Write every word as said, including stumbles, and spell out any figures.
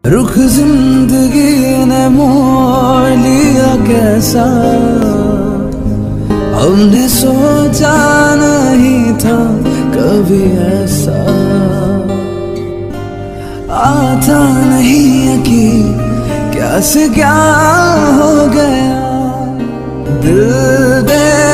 रुख जिंदगी ने मोड़ लिया कैसा, हमने सोचा नहीं था कभी ऐसा। आता नहीं यकीन क्या से क्या हो गया, दिल दे